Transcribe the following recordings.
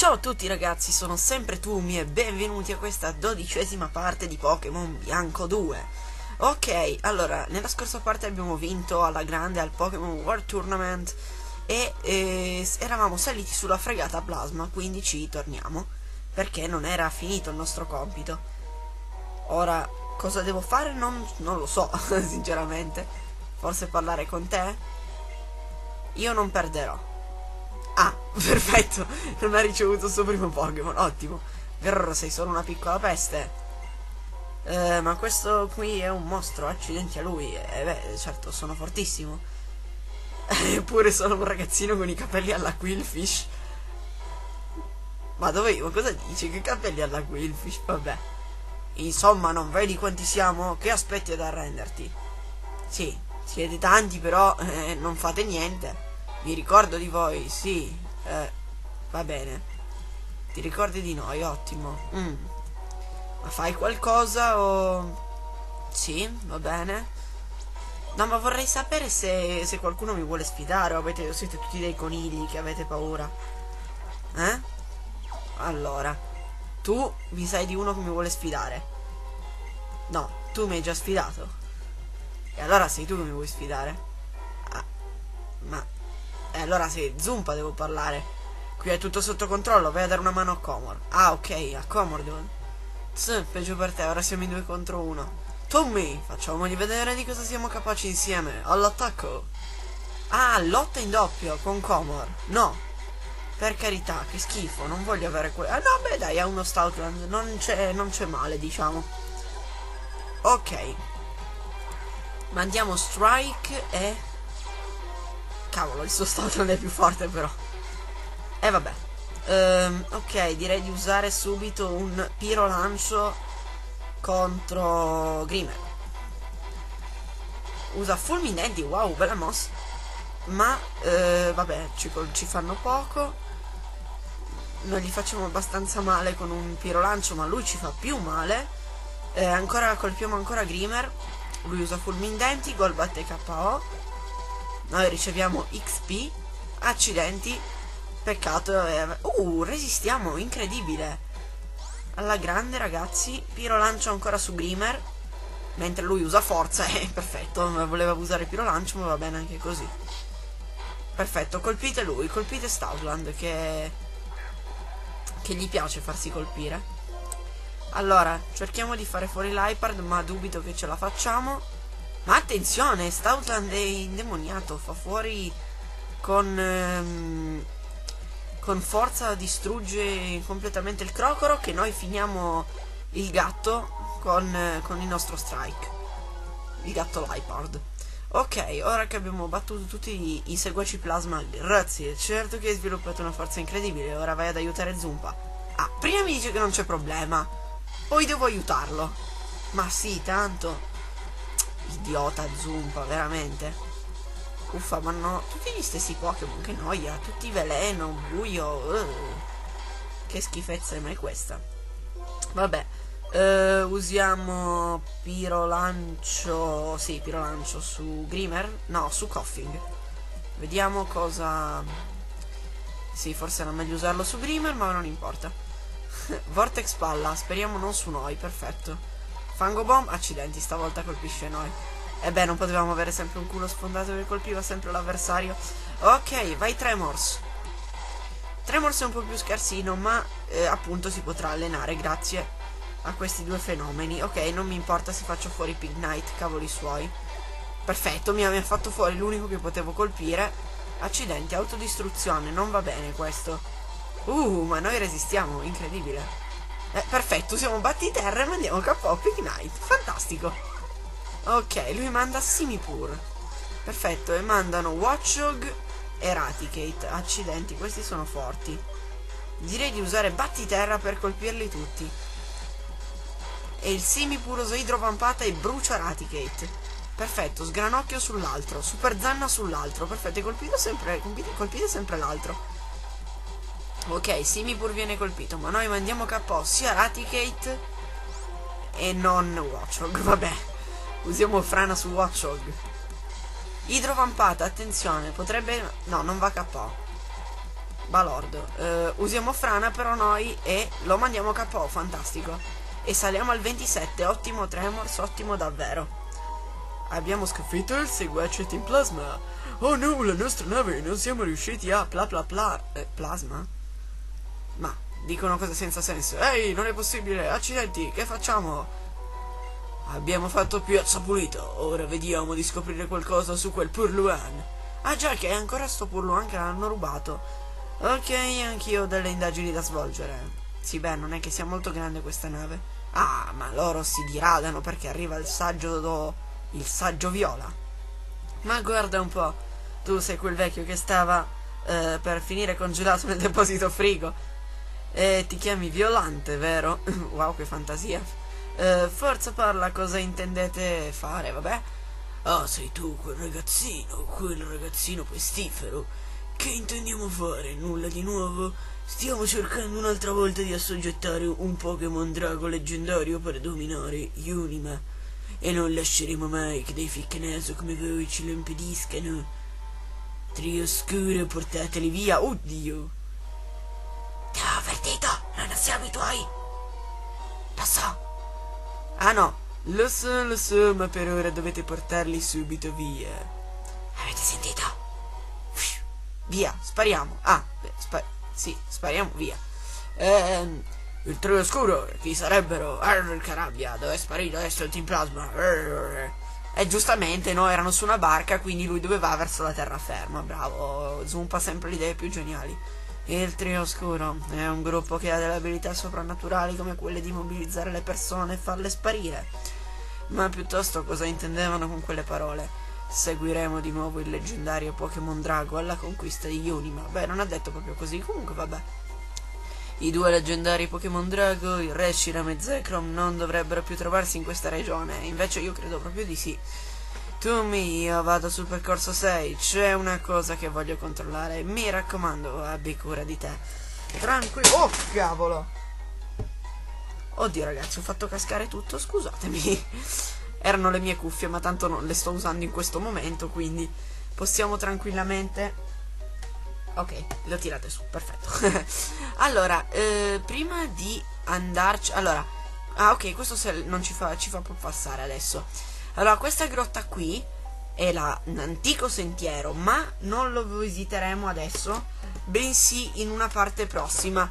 Ciao a tutti ragazzi, sono sempre Tumi e benvenuti a questa 12ª parte di Pokémon Bianco 2. Ok, allora, nella scorsa parte abbiamo vinto alla grande al Pokémon World Tournament e eravamo saliti sulla fregata Plasma, quindi ci torniamo, perché non era finito il nostro compito. Ora, cosa devo fare? Non lo so, sinceramente. Forse parlare con te? Io non perderò. Ah, perfetto, non ha ricevuto il suo primo Pokémon, ottimo. Grrr, sei solo una piccola peste. Ma questo qui è un mostro, accidenti a lui. Beh, certo, sono fortissimo. Eppure sono un ragazzino con i capelli alla Quillfish. Ma cosa dici? Che capelli alla Quillfish? Vabbè. Insomma, non vedi quanti siamo? Che aspetti ad arrenderti? Sì, siete tanti però non fate niente. Mi ricordo di voi, sì, va bene. Ti ricordi di noi, ottimo. Ma fai qualcosa o... Sì, va bene. No, ma vorrei sapere se qualcuno mi vuole sfidare o siete tutti dei conigli che avete paura. Allora, tu mi sai di uno che mi vuole sfidare. No, tu mi hai già sfidato. E allora sei tu che mi vuoi sfidare. Ah, ma... allora se Zumpa devo parlare. Qui è tutto sotto controllo, vai a dare una mano a Comor. Ah, ok, a Comor devo... peggio per te, ora siamo in 2 contro 1. Tommy, facciamogli vedere di cosa siamo capaci insieme. All'attacco. Ah, lotta in doppio con Comor. No, per carità, che schifo, non voglio avere ah no, beh dai, ha uno Stoutland, non c'è male, diciamo. Ok, mandiamo Strike e... Cavolo, il suo Stoutland è più forte però. Vabbè. Ok, direi di usare subito un Piro Lancio contro Grimer. Usa fulminanti, wow, bella mossa. Ma, vabbè, ci fanno poco. Noi gli facciamo abbastanza male con un Piro Lancio, ma lui ci fa più male. Colpiamo ancora Grimer. Lui usa fulminanti, Golbat e KO. Noi riceviamo XP. Accidenti. Peccato. Resistiamo, incredibile. Alla grande ragazzi. Piro Lancio ancora su Grimer, mentre lui usa forza. Perfetto, voleva usare Piro Lancio, ma va bene anche così. Perfetto, colpite lui, colpite Stoutland che gli piace farsi colpire. Allora, cerchiamo di fare fuori l'Hypard, ma dubito che ce la facciamo. Ma attenzione, Stoutland è indemoniato, fa fuori con forza, distrugge completamente il Crocoro, che noi finiamo il gatto con il nostro Strike. Il gatto Hypard. Ok, ora che abbiamo battuto tutti i seguaci Plasma, grazie, certo che hai sviluppato una forza incredibile, ora vai ad aiutare Zumpa. Ah, prima mi dice che non c'è problema, poi devo aiutarlo. Ma sì, tanto... Idiota Zumpa, veramente. Uffa, ma no, tutti gli stessi Pokémon, che noia, tutti veleno, buio. Che schifezza è mai questa? Vabbè, usiamo Piro Lancio. Sì, Piro Lancio su Grimer. No, su Koffing. Vediamo cosa... Sì, forse era meglio usarlo su Grimer, ma non importa. Vortex palla, speriamo non su noi, perfetto. Fango Bomb, accidenti, stavolta colpisce noi. E beh, non potevamo avere sempre un culo sfondato che colpiva sempre l'avversario. Ok, vai Tremors. Tremors è un po' più scarsino, ma appunto si potrà allenare grazie a questi due fenomeni. Ok, non mi importa se faccio fuori Pignite, cavoli suoi. Perfetto, mi ha fatto fuori l'unico che potevo colpire. Accidenti, autodistruzione, non va bene questo. Ma noi resistiamo, incredibile. Perfetto, siamo battiterra e mandiamo KO Pignite. Fantastico. Ok, lui manda Simipour. Perfetto, e mandano Watchog e Eradicate. Accidenti, questi sono forti. Direi di usare battiterra per colpirli tutti. E il Simipour usa idrovampata e brucia Eradicate. Perfetto, sgranocchio sull'altro, super zanna sull'altro. Perfetto, colpite sempre l'altro. Ok, Simipour viene colpito, ma noi mandiamo KO sia Eradicate e non Watchog, vabbè. Usiamo Frana su Watchog. Idrovampata, attenzione, potrebbe... No, non va KO. Balord. Usiamo frana però noi e lo mandiamo KO, fantastico. E saliamo al 27, ottimo Tremors, ottimo davvero. Abbiamo sconfitto il seguace Team Plasma. Oh no, la nostra nave, non siamo riusciti a plasma? Ma dicono cose senza senso. Ehi, non è possibile, accidenti, che facciamo? Abbiamo fatto piazza pulita, ora vediamo di scoprire qualcosa su quel Purluan. Ah già, che è ancora sto Purluan che l'hanno rubato. Ok, anch'io ho delle indagini da svolgere. Sì, beh, non è che sia molto grande questa nave. Ah, ma loro si diradano perché arriva il saggio viola. Ma guarda un po', tu sei quel vecchio che stava per finire congelato nel deposito frigo. E ti chiami Violante, vero? Wow, che fantasia. Forza parla, cosa intendete fare, vabbè? Ah, sei tu quel ragazzino pestifero. Che intendiamo fare? Nulla di nuovo? Stiamo cercando un'altra volta di assoggettare un Pokémon drago leggendario per dominare Unima. E non lasceremo mai che dei ficcaneso come voi ce lo impediscano. Trio oscuro, portateli via, oddio! Ti ho avvertito, non siamo i tuoi! Lo so! Ah no, lo so, ma per ora dovete portarli subito via. Avete sentito? Via, spariamo. Ah, sì, spariamo, via. Il trio oscuro, chi sarebbero? Il Carabbia, dove è sparito adesso il Team Plasma? E giustamente, no, erano su una barca, quindi lui doveva verso la terraferma. Bravo, Zumpa sempre le idee più geniali. Il trio oscuro è un gruppo che ha delle abilità soprannaturali come quelle di mobilizzare le persone e farle sparire. Ma piuttosto cosa intendevano con quelle parole? Seguiremo di nuovo il leggendario Pokémon Drago alla conquista di Unima. Beh, non ha detto proprio così, comunque vabbè. I due leggendari Pokémon Drago, il Reshiram e Zekrom, non dovrebbero più trovarsi in questa regione, invece io credo proprio di sì. Io vado sul percorso 6, c'è una cosa che voglio controllare, mi raccomando, abbi cura di te. Tranquillo. Oh, cavolo! Oddio ragazzi, ho fatto cascare tutto, scusatemi. Erano le mie cuffie, ma tanto non le sto usando in questo momento, quindi possiamo tranquillamente... Ok, lo tirate su, perfetto. Allora, prima di andarci... Allora, ok, questo non ci fa passare adesso. Allora, questa grotta qui è un antico sentiero, ma non lo visiteremo adesso, bensì in una parte prossima,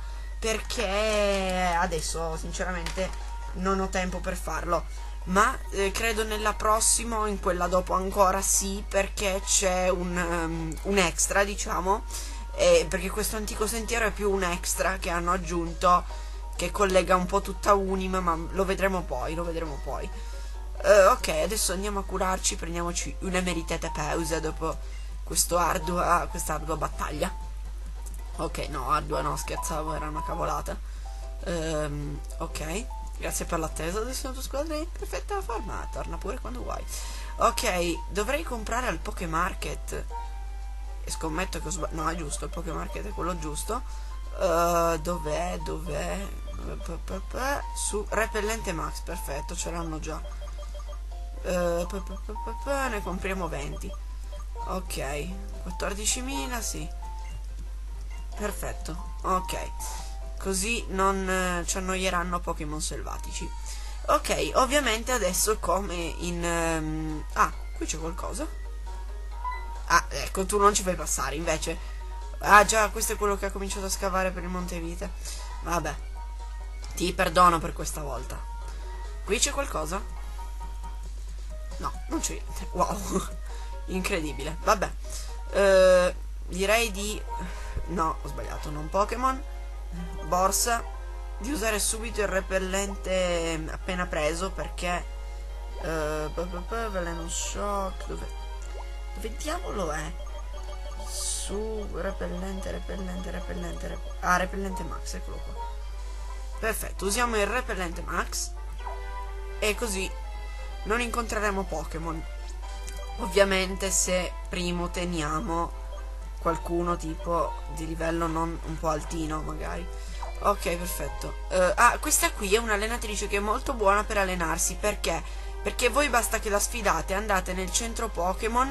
perché adesso sinceramente non ho tempo per farlo. Ma credo nella prossima o in quella dopo ancora sì, perché c'è un extra, diciamo, perché questo antico sentiero è più un extra che hanno aggiunto, che collega un po' tutta Unima, ma lo vedremo poi, ok, adesso andiamo a curarci, prendiamoci una meritata pausa dopo questa ardua battaglia. Ok, no, ardua no, scherzavo, era una cavolata. Ok, grazie per l'attesa, adesso la tua squadra è in perfetta forma, torna pure quando vuoi. Ok, dovrei comprare al Pokémarket, e scommetto che ho sbagliato, no è giusto, il Pokémarket è quello giusto. Dov'è? Su Repellente Max, perfetto, ce l'hanno già. Ne compriamo 20. Ok, 14.000, sì. Perfetto, ok. Così non ci annoieranno Pokémon selvatici. Ok, ovviamente adesso come in... qui c'è qualcosa. Ah, ecco, tu non ci fai passare, invece. Ah già, questo è quello che ha cominciato a scavare per il Monte Vite. Vabbè, ti perdono per questa volta. Qui c'è qualcosa? No, non c'è niente. Wow, incredibile. Vabbè, direi di... No, ho sbagliato, non Pokémon. Borsa. Di usare subito il repellente appena preso, perché veleno shock. Dove diavolo è? Su repellente repellente max, eccolo qua. Perfetto, usiamo il repellente max e così non incontreremo Pokémon. Ovviamente se primo teniamo qualcuno tipo di livello non un po' altino magari. Ok, perfetto. Questa qui è un'allenatrice che è molto buona per allenarsi. Perché? Perché voi basta che la sfidate, andate nel centro Pokémon,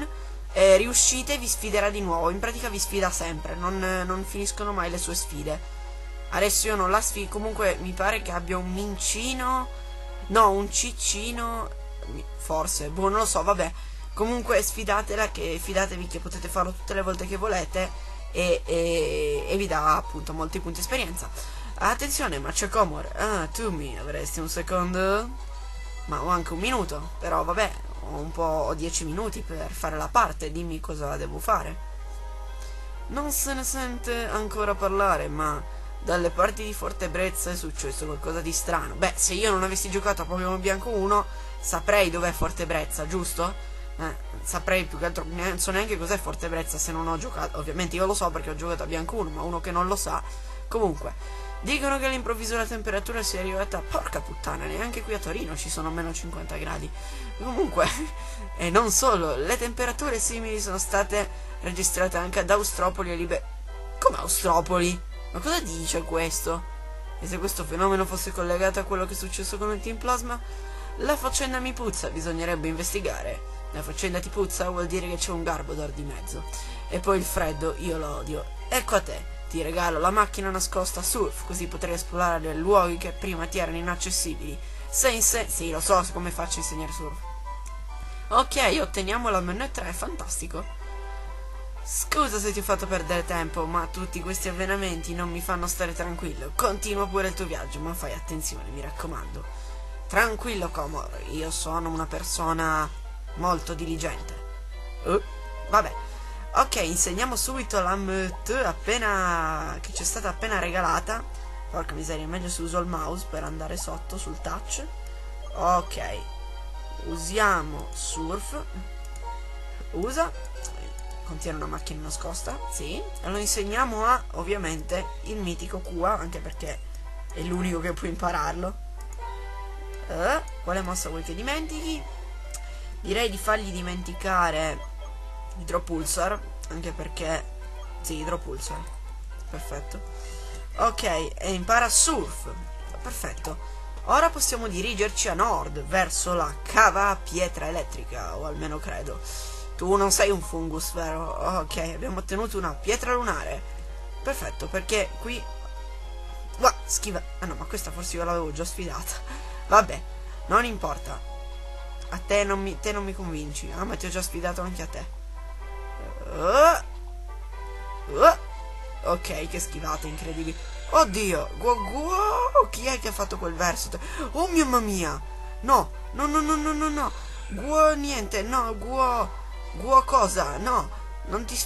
riuscite vi sfiderà di nuovo. In pratica vi sfida sempre, non finiscono mai le sue sfide. Adesso io non la sfido, comunque mi pare che abbia un mincino, no, un ciccino, forse, boh, non lo so, vabbè. Comunque sfidatela, che fidatevi che potete farlo tutte le volte che volete e vi dà appunto molti punti esperienza. Attenzione, Maciacomor, tu mi avresti un secondo? Ma ho anche un minuto, però vabbè, ho 10 minuti per fare la parte, dimmi cosa devo fare. Non se ne sente ancora parlare, ma dalle parti di Fortebrezza è successo qualcosa di strano. Beh, se io non avessi giocato a Pokémon Bianco 1, saprei dov'è Fortebrezza, giusto? Saprei, più che altro, non so neanche cos'è Fortebrezza se non ho giocato. Ovviamente io lo so perché ho giocato a Bianco 1, ma uno che non lo sa. Comunque, dicono che all'improvviso la temperatura sia arrivata, porca puttana, neanche qui a Torino ci sono meno 50 gradi. Comunque, e non solo, le temperature simili sono state registrate anche ad Austropoli e Come Austropoli? Ma cosa dice questo? E se questo fenomeno fosse collegato a quello che è successo con il Team Plasma? La faccenda mi puzza, bisognerebbe investigare. La faccenda ti puzza vuol dire che c'è un Garbodor di mezzo. E poi il freddo, io lo odio. Ecco a te, ti regalo la macchina nascosta Surf, così potrai esplorare luoghi che prima ti erano inaccessibili. Sì, lo so come faccio a insegnare Surf. Ok, otteniamo la menu 3, fantastico. Scusa se ti ho fatto perdere tempo, ma tutti questi avvenimenti non mi fanno stare tranquillo. Continua pure il tuo viaggio, ma fai attenzione, mi raccomando. Tranquillo, Comor, io sono una persona molto diligente. Vabbè. Ok, insegniamo subito la meute che ci è stata appena regalata. Porca miseria, meglio se uso il mouse per andare sotto sul touch. Ok. Usiamo Surf. Contiene una macchina nascosta, sì. E lo insegniamo a, ovviamente, il mitico Kua, anche perché è l'unico che può impararlo. Quale mossa vuoi che dimentichi? Direi di fargli dimenticare Hydropulsar, anche perché sì, Hydropulsar, perfetto. Ok, e impara Surf, perfetto. Ora possiamo dirigerci a nord verso la cava pietra elettrica, o almeno credo. Tu non sei un fungus, vero? Ok, abbiamo ottenuto una pietra lunare, perfetto, perché qui schiva. Ah no, ma questa forse io l'avevo già sfidata. Vabbè, non importa. A te non mi convinci. Ah, ma ti ho già sfidato anche a te. Ok, che schivate incredibili. Oddio, chi è che ha fatto quel verso? Oh mamma mia. No. Niente, no, cosa? No, non ti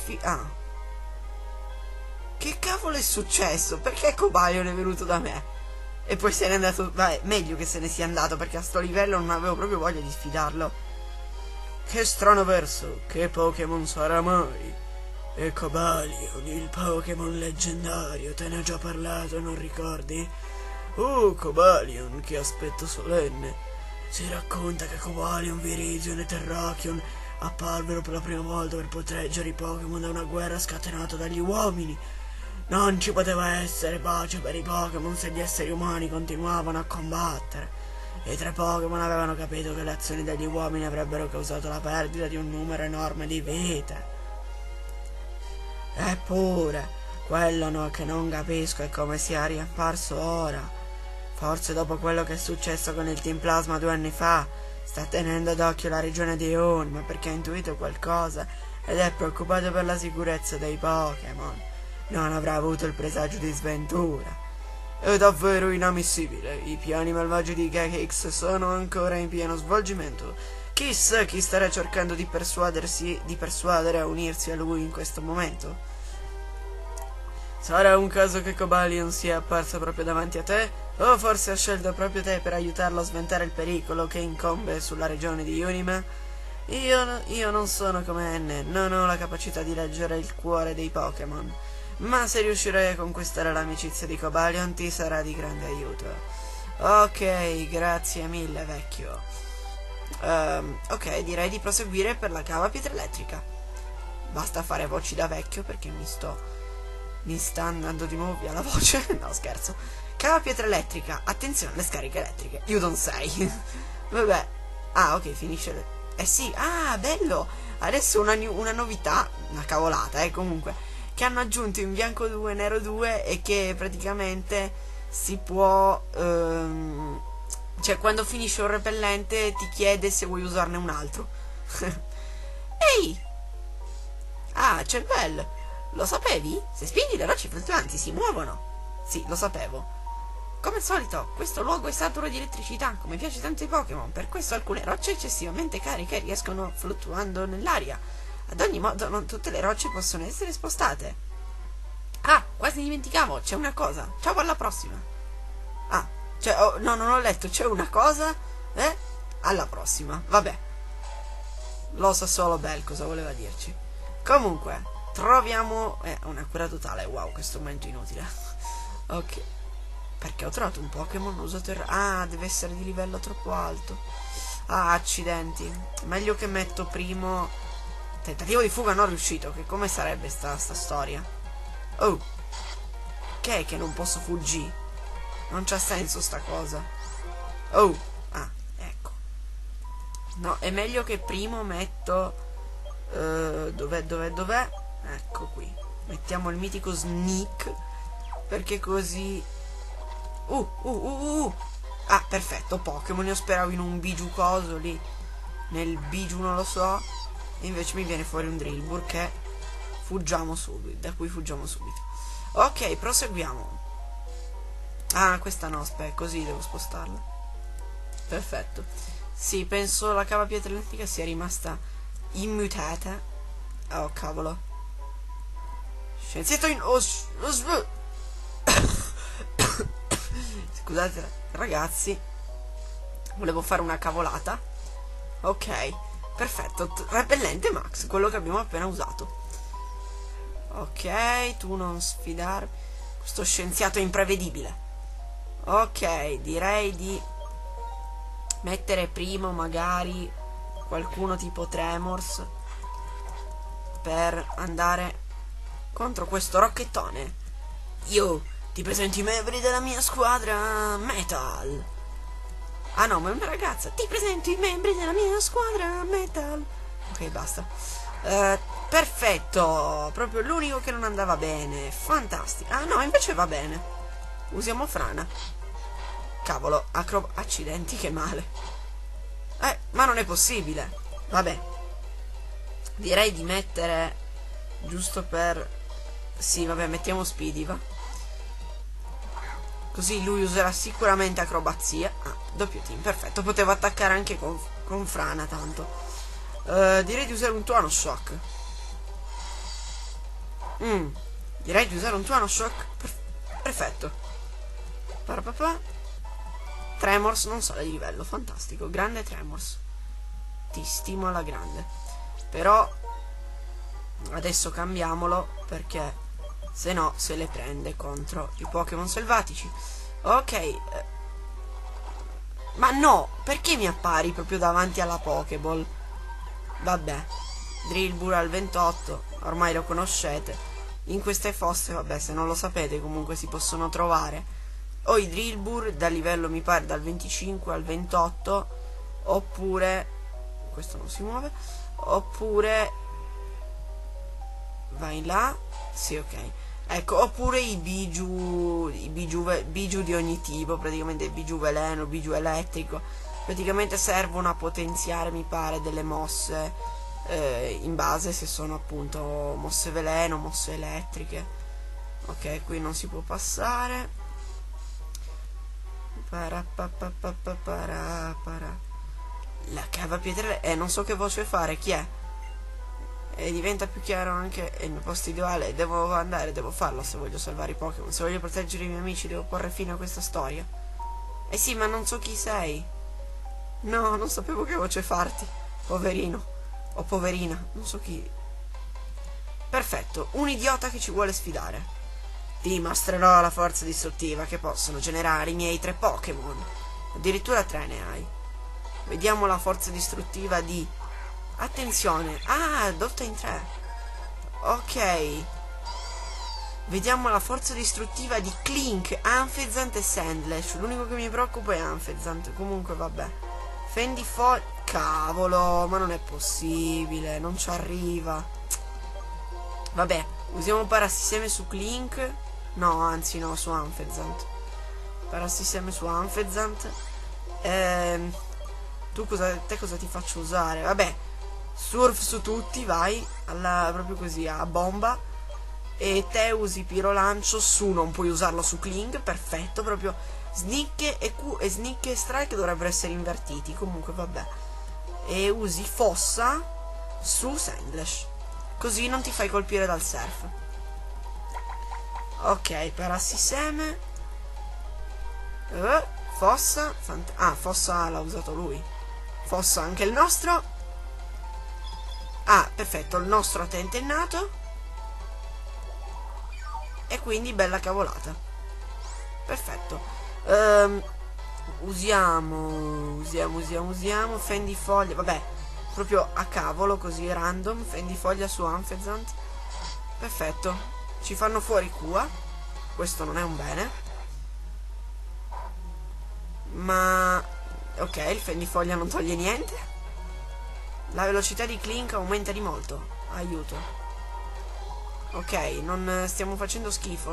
Che cavolo è successo? Perché Cobalion è venuto da me? E poi se n'è andato. Vabbè, meglio che se ne sia andato, perché a sto livello non avevo proprio voglia di sfidarlo. Che strano verso, che Pokémon sarà mai? E Cobalion, il Pokémon leggendario, te ne ho già parlato, non ricordi? Cobalion, che aspetto solenne. Si racconta che Cobalion, Virizion e Terrakion apparvero per la prima volta per proteggere i Pokémon da una guerra scatenata dagli uomini. Non ci poteva essere pace per i Pokémon se gli esseri umani continuavano a combattere. I tre Pokémon avevano capito che le azioni degli uomini avrebbero causato la perdita di un numero enorme di vite. Eppure, quello che non capisco è come sia riapparso ora. Forse dopo quello che è successo con il Team Plasma 2 anni fa, sta tenendo d'occhio la regione di Unima perché ha intuito qualcosa ed è preoccupato per la sicurezza dei Pokémon. Non avrà avuto il presagio di sventura. È davvero inammissibile. I piani malvagi di Gekix sono ancora in pieno svolgimento. Chissà chi starà cercando di persuadere a unirsi a lui in questo momento. Sarà un caso che Cobalion sia apparso proprio davanti a te? O forse ha scelto proprio te per aiutarlo a sventare il pericolo che incombe sulla regione di Unima? Io non sono come N, non ho la capacità di leggere il cuore dei Pokémon. Ma se riuscirai a conquistare l'amicizia di Cobalion ti sarà di grande aiuto. Ok, grazie mille, vecchio. Ok, direi di proseguire per la cava pietra elettrica. Basta fare voci da vecchio perché mi sta andando di nuovo via la voce. No, scherzo. Cava pietra elettrica, attenzione alle scariche elettriche. You don't say. Vabbè. Ah, ok, finisce. Sì, bello. adesso una novità, una cavolata, comunque, che hanno aggiunto in bianco 2 nero 2 e che praticamente si può cioè quando finisce un repellente ti chiede se vuoi usarne un altro. Ehi! Ah, c'è il bel! Lo sapevi? Se spingi le rocce fluttuanti si muovono. Sì, lo sapevo. Come al solito, questo luogo è saturo di elettricità, come piace tanto ai Pokémon, per questo alcune rocce eccessivamente cariche riescono fluttuando nell'aria. Ad ogni modo, non tutte le rocce possono essere spostate. Ah, quasi dimenticavo, c'è una cosa. Ciao, alla prossima. Ah, cioè, oh, no, non ho letto, c'è una cosa? Alla prossima, vabbè. Lo sa solo Bell cosa voleva dirci. Comunque, troviamo... una cura totale, wow, questo momento inutile. Ok. Perché ho trovato un Pokémon usato deve essere di livello troppo alto. Ah, accidenti. Meglio che metto primo... Tentativo di fuga non riuscito. Che come sarebbe sta storia? Oh. Che è che non posso fuggire? Non c'ha senso sta cosa. Oh. Ah, ecco. No, è meglio che primo metto... Dov'è? Ecco qui. Mettiamo il mitico Sneak. Perché così... Ah, perfetto, Pokémon. Io speravo in un Biju coso lì. Nel Biju non lo so. E invece mi viene fuori un Drillbur che fuggiamo subito. Da cui fuggiamo subito. Ok, proseguiamo. Ah, questa no, aspetta, così devo spostarla. Perfetto. Sì, penso la cava pietra elettrica sia rimasta immutata. Oh, cavolo. Scienziato in... Scusate ragazzi, volevo fare una cavolata. Ok, perfetto. Repellente Max, quello che abbiamo appena usato. Ok, tu non sfidarmi. Questo scienziato è imprevedibile. Ok, direi di mettere primo magari qualcuno tipo Tremors per andare contro questo rocchettone. Io ti presento i membri della mia squadra Metal. Ah no, ma è una ragazza. Ti presento i membri della mia squadra Metal. Ok, basta. Perfetto. Proprio l'unico che non andava bene. Fantastico. Ah no, invece va bene. Usiamo frana. Cavolo, accidenti, che male. Ma non è possibile. Vabbè. Direi di mettere... Giusto per... Sì, vabbè, mettiamo Speedy, va. Così lui userà sicuramente acrobazia. Ah, doppio team, perfetto. Potevo attaccare anche con frana, tanto. Direi di usare un tuono shock. Direi di usare un tuono shock. Perfetto. Tremors non sale di livello, fantastico. Grande Tremors. Ti stimo alla grande. Però adesso cambiamolo perché se no se le prende contro i Pokémon selvatici. Ok. Ma no, perché mi appari proprio davanti alla Pokéball? Vabbè. Drillbur al 28, ormai lo conoscete. In queste fosse, vabbè, se non lo sapete comunque si possono trovare o i Drillbur da livello mi pare dal 25 al 28, oppure questo non si muove, oppure vai là, sì, ok, ecco, oppure i Biju di ogni tipo, praticamente Biju veleno, Biju elettrico, praticamente servono a potenziare, mi pare, delle mosse in base se sono appunto mosse veleno, mosse elettriche. Ok, qui non si può passare. La cava pietra, non so che voce fare, chi è? E diventa più chiaro anche il mio posto ideale. Devo andare, devo farlo se voglio salvare i Pokémon. Se voglio proteggere i miei amici devo porre fine a questa storia. Eh sì, ma non so chi sei. No, non sapevo che voce farti. Poverino. O poverina, non so chi. Perfetto, un idiota che ci vuole sfidare. Ti mostrerò la forza distruttiva che possono generare i miei 3 Pokémon. Addirittura 3 ne hai. Vediamo la forza distruttiva di... Attenzione. Ah, dotta in 3. Ok. Vediamo la forza distruttiva di Clink, Amphazzant e Sandlash. L'unico che mi preoccupa è Amphazzant. Comunque vabbè. Fendi foglia. Cavolo, ma non è possibile, non ci arriva. Vabbè, usiamo parassiseme su Clink. No, anzi no, su Anfezant. Parassiseme su Anfezant. Te cosa ti faccio usare? Vabbè, surf su tutti, vai. Proprio così, a bomba. E te usi pirolancio su, non puoi usarlo su Clink, perfetto, proprio Sneak e Q e Sneak e Strike dovrebbero essere invertiti, comunque vabbè. E usi fossa su Sandlash, così non ti fai colpire dal surf. Ok, parassiseme. Fossa. Fossa l'ha usato lui. Fossa anche il nostro. Ah, perfetto, il nostro ha tentennato. E quindi bella cavolata. Perfetto. Usiamo Fendi foglia. Vabbè, proprio a cavolo, così random. Fendi foglia su Anfezant. Perfetto. Ci fanno fuori Qua. Questo non è un bene. Ma ok, il fendifoglia non toglie niente. La velocità di Clink aumenta di molto. Aiuto. Ok, non stiamo facendo schifo.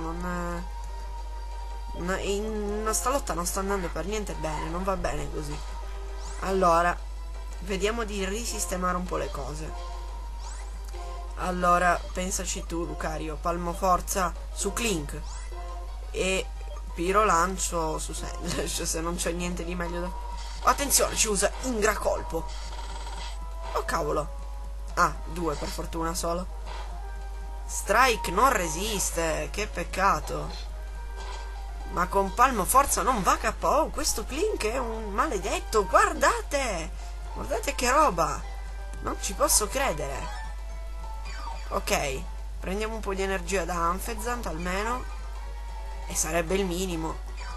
In sta lotta non sta andando per niente bene. Non va bene così. Allora, vediamo di risistemare un po' le cose. Allora, pensaci tu, Lucario. Palmo forza su Clink e Piro lancio su Sandlash, se non c'è niente di meglio da... Attenzione, ci usa Ingracolpo. Oh cavolo. Ah, 2 per fortuna solo. Strike non resiste, che peccato. Ma con Palmo forza non va KO. Questo Clink è un maledetto. Guardate. Guardate che roba. Non ci posso credere. Ok, prendiamo un po' di energia da Anfezant almeno. E sarebbe il minimo.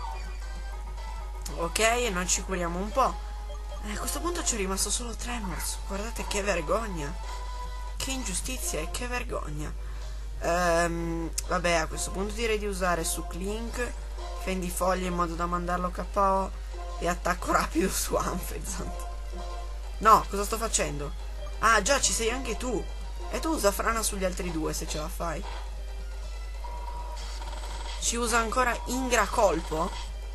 Ok, e noi ci curiamo un po'. A questo punto ci è rimasto solo Tremors. Guardate che vergogna. Che ingiustizia e che vergogna. Vabbè, a questo punto direi di usare su Clink fendifoglia in modo da mandarlo KO e attacco rapido su Anfezant. No, cosa sto facendo? Ah già, ci sei anche tu. E tu usa frana sugli altri due se ce la fai. Ci usa ancora Ingracolpo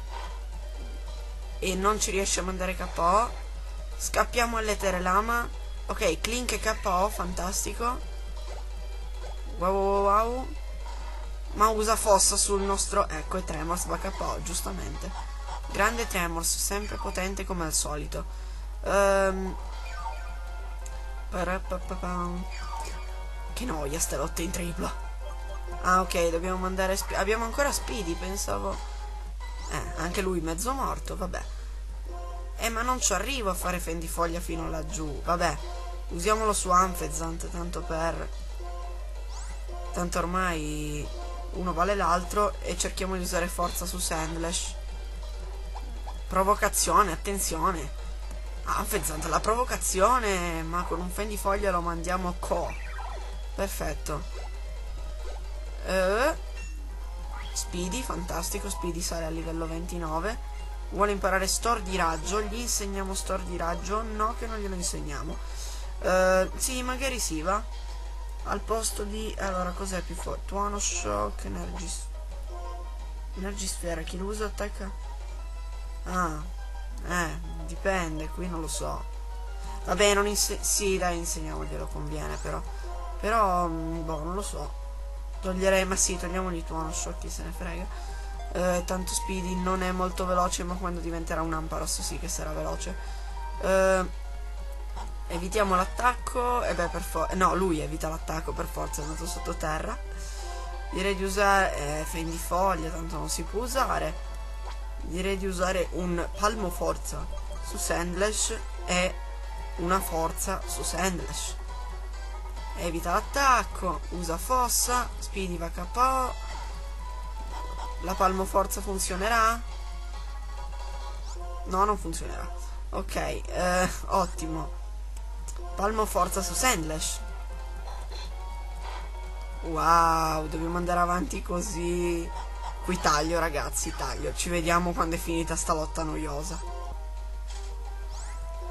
e non ci riesce a mandare KO. Scappiamo all'etere lama. Ok, Clink e KO, fantastico. Wow. Ma usa fossa sul nostro... Ecco, e Tremors va KO, giustamente. Grande Tremors, sempre potente come al solito. Che noia ste lotte in tripla. Ah ok, dobbiamo mandare... Abbiamo ancora Speedy, pensavo... anche lui mezzo morto, vabbè. Ma non ci arrivo a fare fendifoglia fino laggiù. Vabbè, usiamolo su Anfezant, tanto per... Tanto ormai uno vale l'altro. E cerchiamo di usare forza su Sandlash. Provocazione, attenzione. Anfezant, la provocazione. Ma con un fendifoglia lo mandiamo perfetto. Speedy, fantastico. Speedy sale a livello 29. Vuole imparare Store di raggio. Gli insegniamo Store di raggio? No, che non glielo insegniamo. Sì, magari sì, va. Al posto di... Allora, cos'è più forte? Tuono, Shock, Energisfera. Chi lo usa attacca? Ah, dipende, qui non lo so. Vabbè, non sì, dai, insegniamoglielo, conviene però. Però, boh, non lo so. Toglierei, ma sì, togliamogli Tuono, Shock, chi se ne frega. Tanto Speedy non è molto veloce, ma quando diventerà un Amparos sì che sarà veloce. Evitiamo l'attacco. E beh, per forza... No, lui evita l'attacco per forza, è andato sottoterra. Direi di usare fendifoglia, tanto non si può usare. Direi di usare un palmo forza su Sandlash e una forza su Sandlash. Evita l'attacco, usa fossa, Speedy va KO. La palmo forza funzionerà? No, non funzionerà. Ok, ottimo. Palmo forza su Sandlash. Wow, dobbiamo andare avanti così. Qui taglio, ragazzi, taglio. Ci vediamo quando è finita sta lotta noiosa.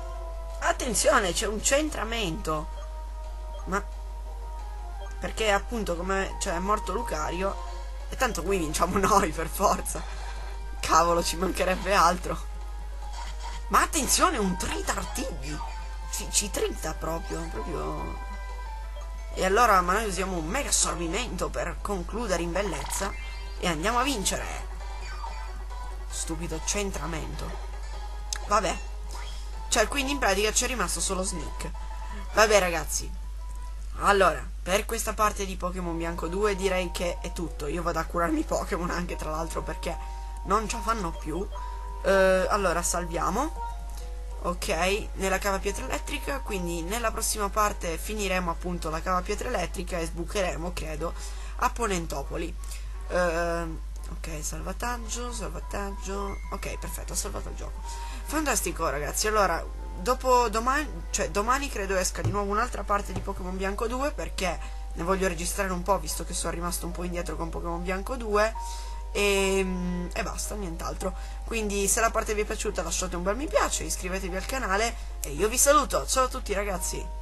attenzione, c'è un centramento. Ma perché appunto come cioè è morto Lucario e tanto qui vinciamo noi per forza. Cavolo, ci mancherebbe altro. Ma attenzione, un trita artigli. Ci trita proprio. E allora ma noi usiamo un mega assorbimento per concludere in bellezza e andiamo a vincere. Stupido centramento. Vabbè. Cioè quindi in pratica c'è rimasto solo Sneak. Vabbè ragazzi, allora per questa parte di Pokémon Bianco 2 direi che è tutto. Io vado a curarmi i Pokémon anche tra l'altro perché non ce la fanno più. Allora salviamo. Ok, nella cava pietra elettrica. Quindi nella prossima parte finiremo appunto la cava pietra elettrica e sbucheremo, credo, a Ponentopoli. Ok, salvataggio. Ok, perfetto, ho salvato il gioco. Fantastico ragazzi. Allora dopo domani credo esca di nuovo un'altra parte di Pokémon Bianco 2 perché ne voglio registrare un po' visto che sono rimasto un po' indietro con Pokémon Bianco 2 e basta, nient'altro. Quindi se la parte vi è piaciuta lasciate un bel mi piace, iscrivetevi al canale e io vi saluto. Ciao a tutti ragazzi.